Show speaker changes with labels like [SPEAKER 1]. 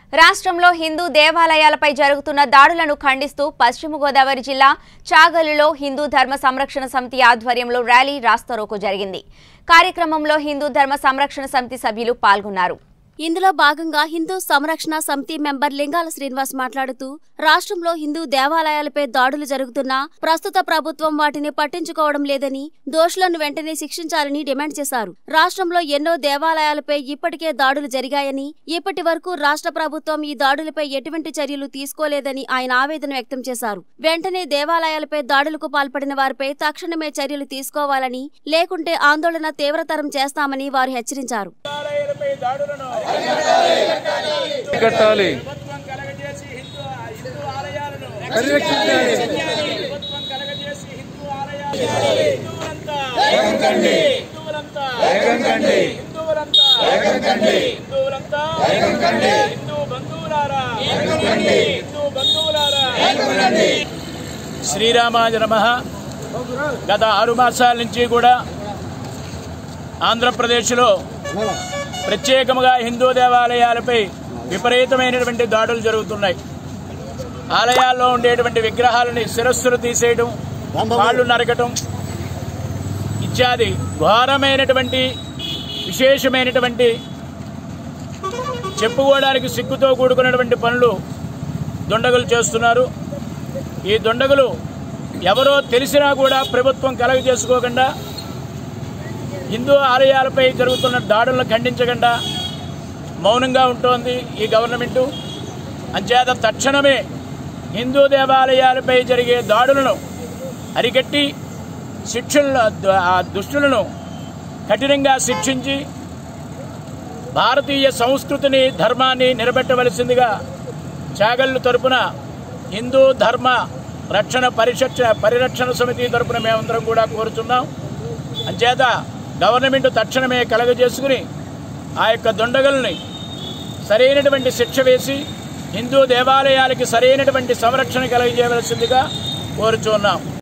[SPEAKER 1] రాష్ట్రంలో హిందూ దేవాలయాలపై జరుగుతున్న దాడులను ఖండిస్తూ పశ్చిమ గోదావరి జిల్లా చాగలులో హిందూ ధర్మ సంరక్షణ సమితి ఆధ్వర్యంలో ర్యాలీ రాస్తారోకో జరిగింది. కార్యక్రమంలో హిందూ ధర్మ సంరక్షణ సమితి సభ్యులు పాల్గొన్నారు.
[SPEAKER 2] ఇందులో భాగంగా హిందూ సంరక్షణ సమితి మెంబర్ లింగాల శ్రీనివాస్ మాట్లాడుతూ రాష్ట్రంలో హిందూ దేవాలయాలపై దాడులు జరుగుతున్నా ప్రస్తుత ప్రభుత్వం వాటిని పట్టించుకోవడం లేదని, దోషులను వెంటనే శిక్షించాలని డిమాండ్ చేశారు. రాష్ట్రంలో ఎన్నో దేవాలయాలపై ఇప్పటికే దాడులు జరిగాయని, ఇప్పటి వరకు రాష్ట్ర ప్రభుత్వం ఈ దాడులపై ఎటువంటి చర్యలు తీసుకోలేదని ఆయన ఆవేదన వ్యక్తం చేశారు. వెంటనే దేవాలయాలపై దాడులకు పాల్పడిన వారిపై తక్షణమే చర్యలు తీసుకోవాలని, లేకుంటే ఆందోళన తీవ్రతరం చేస్తామని వారు హెచ్చరించారు.
[SPEAKER 3] శ్రీరామాయ నమః. గత 6 మాసాల నుంచి కూడా ఆంధ్రప్రదేశ్లో ప్రత్యేకంగా హిందూ దేవాలయాలపై విపరీతమైనటువంటి దాడులు జరుగుతున్నాయి. ఆలయాల్లో ఉండేటువంటి విగ్రహాలని శిరస్సులు తీసేయడం, కాళ్ళు నరకటం ఇత్యాది ఘోరమైనటువంటి విశేషమైనటువంటి చెప్పుకోవడానికి సిగ్గుతో కూడుకున్నటువంటి పనులు దుండగులు చేస్తున్నారు. ఈ దుండగులు ఎవరో తెలిసినా కూడా ప్రభుత్వం కలగజేసుకోకుండా హిందూ ఆలయాలపై జరుగుతున్న దాడులను ఖండించకుండా మౌనంగా ఉంటోంది ఈ గవర్నమెంటు. అంచేత తక్షణమే హిందూ దేవాలయాలపై జరిగే దాడులను అరికట్టి దుష్టులను కఠినంగా శిక్షించి భారతీయ సంస్కృతిని, ధర్మాన్ని నిలబెట్టవలసిందిగా చాగళ్ళు తరపున హిందూ ధర్మ రక్షణ పరిరక్షణ సమితి తరపున మేమందరం కూడా కోరుతున్నాం. అంచేత గవర్నమెంట్ తక్షణమే కలగజేసుకుని ఆ యొక్క దుండగుల్ని సరైనటువంటి శిక్ష వేసి హిందూ దేవాలయాలకి సరైనటువంటి సంరక్షణ కలగజేయవలసిందిగా కోరుచున్నాం.